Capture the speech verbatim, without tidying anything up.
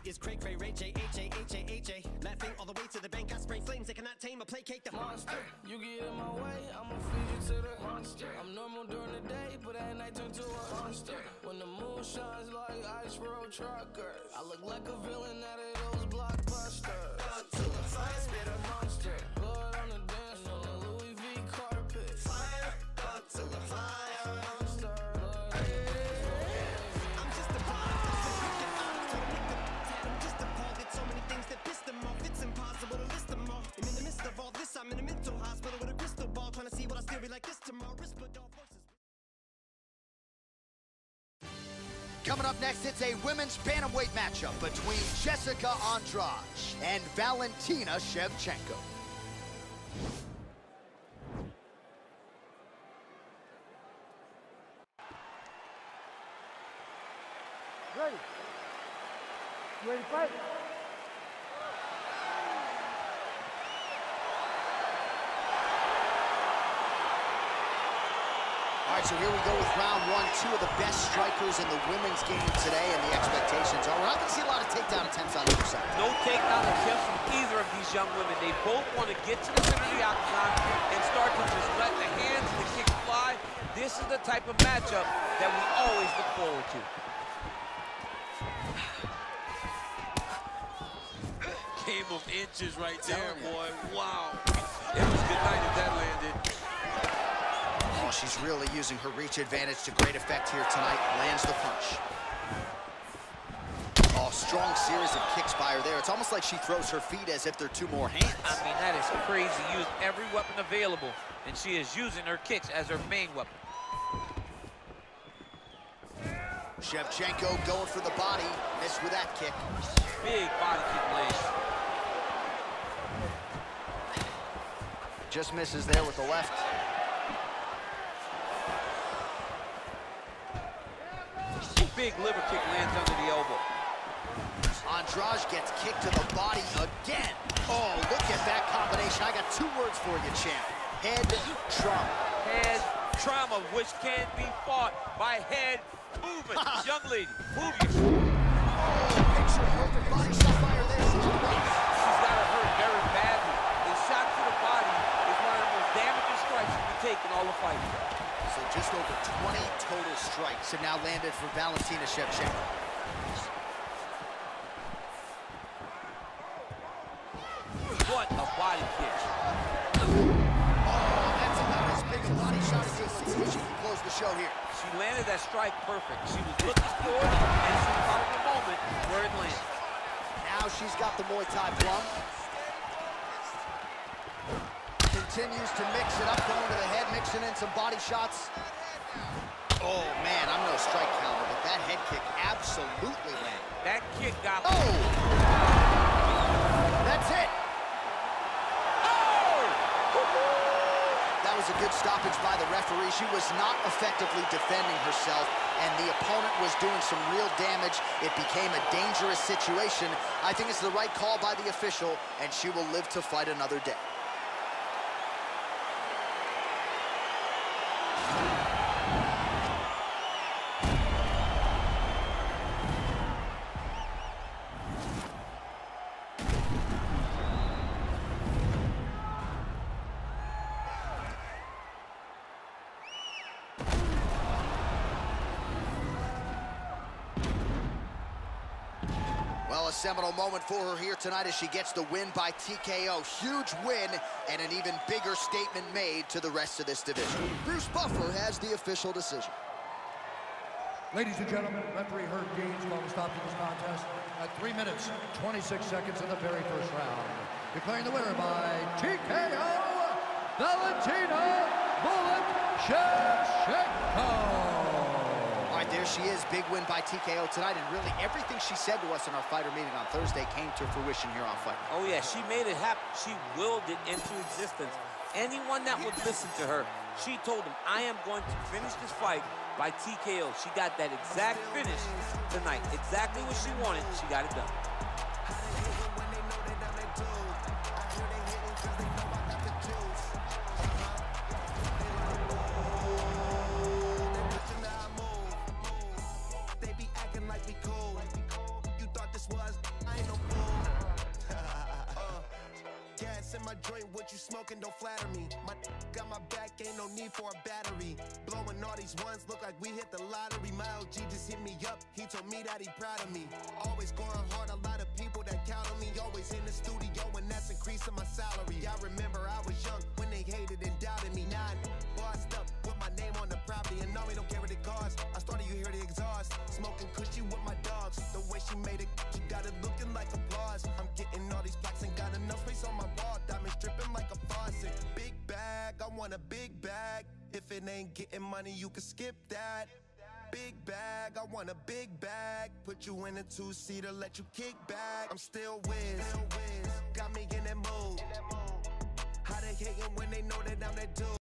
is cray cray, Ray J, H A, H A, H A. Laughing all the way to the bank, I spray flames, they cannot tame or placate the monster. You get in my way, I'ma feed you to the monster. I'm normal during the day, but at night turn to a monster. When the moon shines like ice road truckers, I look like a villain out of those blockbusters. Thug to the fire, spit a monster. Blood on the dance floor, the Louis V carpet. Fire, thug to the fire, monster. I'm just a product of the wicked odds. Told him nigga, I'm just appalled at so many things that pissed him off. It's impossible to list them all. And in the midst of all this, I'm in a mental hospital with a crystal ball, trying to see what I still be like this tomorrow. Risperdal versus. Coming up next, it's a women's bantamweight matchup between Jessica Andrade and Valentina Shevchenko. Ready? You ready to fight? All right, so here we go with round one. Two of the best strikers in the women's game today, and the expectations are we're not going to see a lot of takedown attempts on either side. No takedown attempts from either of these young women. They both want to get to the center of the octagon and start to just let the hands and the kicks fly. This is the type of matchup that we always look forward to. Game of inches right there, boy. Wow. It was good night if that landed. Oh, she's really using her reach advantage to great effect here tonight. Lands the punch. Oh, strong series of kicks by her there. It's almost like she throws her feet as if they're two more hands. I mean, that is crazy. Use every weapon available, and she is using her kicks as her main weapon. Shevchenko going for the body. Missed with that kick. Big body kick lands. Just misses there with the left. Big liver kick lands under the elbow. Andrade gets kicked to the body again. Oh, look at that combination. I got two words for you, champ. Head trauma. Head trauma, which can be fought by head movement. Young lady, move your feet. Oh, picture perfect body shot by her there. She's She's got her hurt very badly. A shot to the body is one of the most damaging strikes you can take in all the fighting. So just over twenty total strikes have now landed for Valentina Shevchenko. What a body kick. Oh, that's about as big a body shot as you'll see. She can close the show here. She landed that strike perfect. She was looking for it, and she caught the moment where it landed. Now she's got the Muay Thai plum. Continues to mix it up, going to the head, mixing in some body shots. Oh, man, I'm no strike counter, but that head kick absolutely landed. That kick got... Oh! That's it! Oh! That was a good stoppage by the referee. She was not effectively defending herself, and the opponent was doing some real damage. It became a dangerous situation. I think it's the right call by the official, and she will live to fight another day. Well, a seminal moment for her here tonight as she gets the win by T K O. Huge win and an even bigger statement made to the rest of this division. Bruce Buffer has the official decision. Ladies and gentlemen, referee Herb Gaines will stop to this contest at three minutes, twenty-six seconds in the very first round. Declaring the winner by T K O, Valentina Bullet Shevchenko. All right, there she is. Big win by T K O tonight, and really everything she said to us in our fighter meeting on Thursday came to fruition here on Fight Night. Oh, yeah, she made it happen. She willed it into existence. Anyone that would listen to her, she told them, I am going to finish this fight by T K O. She got that exact finish tonight. Exactly what she wanted, she got it done. They be acting like we cool. You thought this was What's in my joint, what you smoking, don't flatter me. My got my back, ain't no need for a battery. Blowing all these ones, look like we hit the lottery. My O G just hit me up, he told me that he proud of me. Always going hard, a lot of people that count on me. Always in the studio, and that's increasing my salary. I remember I was young when they hated and doubted me. Now I'm bossed up, with my name on the property, and now we don't care what it costs. I started, you hear the exhaust, smoking cushy with my dogs. The way she made it, she got it looking like applause. I'm getting all these plaques and got enough space on my wall. Diamonds dripping like a faucet. Big bag, I want a big bag. If it ain't getting money, you can skip that. Big bag, I want a big bag. Put you in a two-seater, let you kick back. I'm still whiz, got me in that mood. How they hating when they know that I'm that dude?